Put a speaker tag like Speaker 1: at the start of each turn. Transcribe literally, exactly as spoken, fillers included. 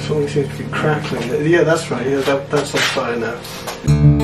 Speaker 1: Something seems to be crackling. Yeah, that's right. Yeah, that, that's on fire now.